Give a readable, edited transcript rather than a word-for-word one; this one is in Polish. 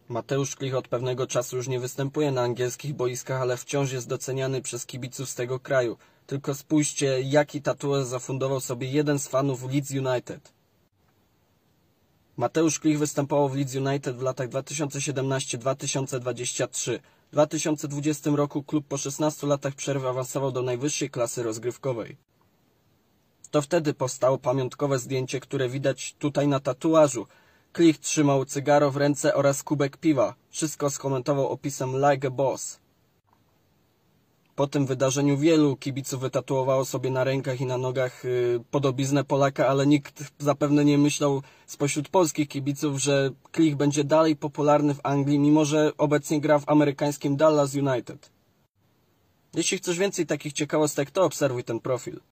Mateusz Klich od pewnego czasu już nie występuje na angielskich boiskach, ale wciąż jest doceniany przez kibiców z tego kraju. Tylko spójrzcie, jaki tatuaż zafundował sobie jeden z fanów Leeds United. Mateusz Klich występował w Leeds United w latach 2017-2023. W 2020 roku klub po 16 latach przerwy awansował do najwyższej klasy rozgrywkowej. To wtedy powstało pamiątkowe zdjęcie, które widać tutaj na tatuażu. Klich trzymał cygaro w ręce oraz kubek piwa. Wszystko skomentował opisem "like a boss". Po tym wydarzeniu wielu kibiców wytatuowało sobie na rękach i na nogach podobiznę Polaka, ale nikt zapewne nie myślał spośród polskich kibiców, że Klich będzie dalej popularny w Anglii, mimo że obecnie gra w amerykańskim Dallas United. Jeśli chcesz więcej takich ciekawostek, to obserwuj ten profil.